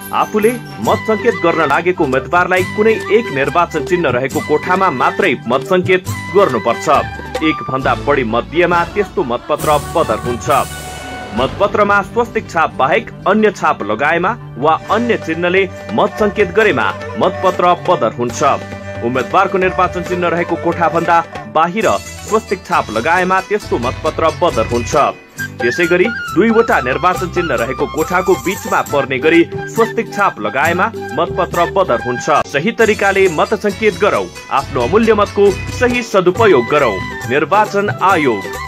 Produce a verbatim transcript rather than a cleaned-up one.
आफूले मत संकेत गर्न लागेको उम्मेदवारलाई कुनै एक निर्वाचन चिन्ह रहेको कोठामा मात्रै मत संकेत गर्नुपर्छ। एक भन्दा बढी मत दिएमा त्यस्तो मतपत्र बदर हुन्छ। मतपत्रमा स्वस्तिक छाप बाहेक अन्य छाप लगाएमा वा अन्य चिन्हले मत संकेत गरेमा मतपत्र बदर हुन्छ। उम्मेदवारको निर्वाचन चिन्ह रहेको कोठा भन्दा बाहिर स्वस्तिक छाप लगाएमा त्यस्तो मतपत्र बदर हुन्छ। त्यसैगरी दुईवटा निर्वाचन चिन्ह रहेको कोठाको बीचमा पर्ने गरी स्वस्तिक छाप लगाएमा मतपत्र बदर हुन्छ। सही तरिकाले मत संकेत गरौं, आफ्नो अमूल्य मतको सही सदुपयोग गरौं। निर्वाचन आयोग।